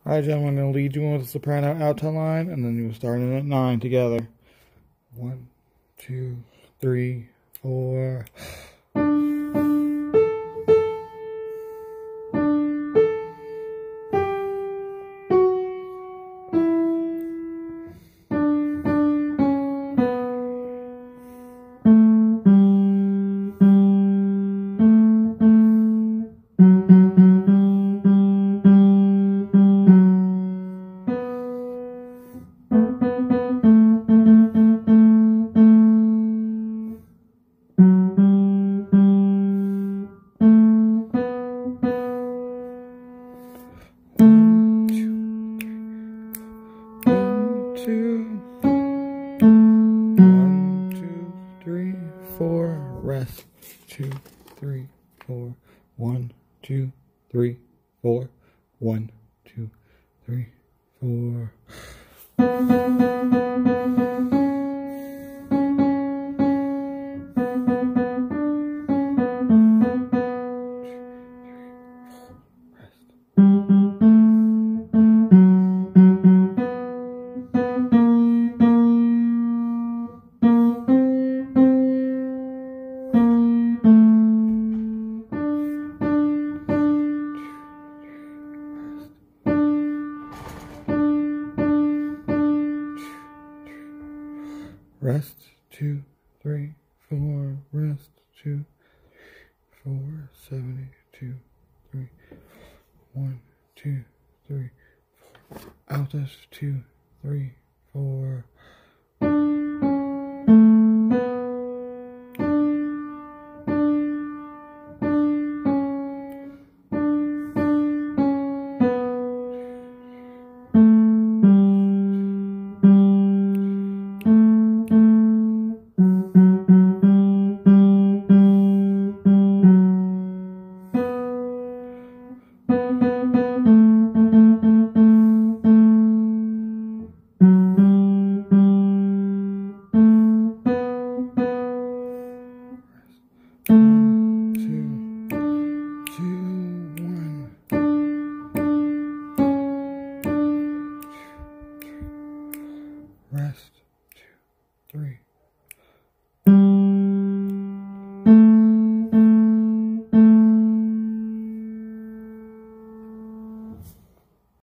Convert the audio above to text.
Alright, gentlemen, I'm going to lead you with a soprano alto line, and then you'll start in at 9 together. 1, 2, 3, 4. One, two, three, four. Rest. 2, 3, 4. 1, 2, 3, 4. 1, 2, 3, 4. Rest, 2, 3, 4, rest, 2, 4, 72, 3, 1, 2, 3, 4, altus, 2, 3, 4. Rest, 2, 3.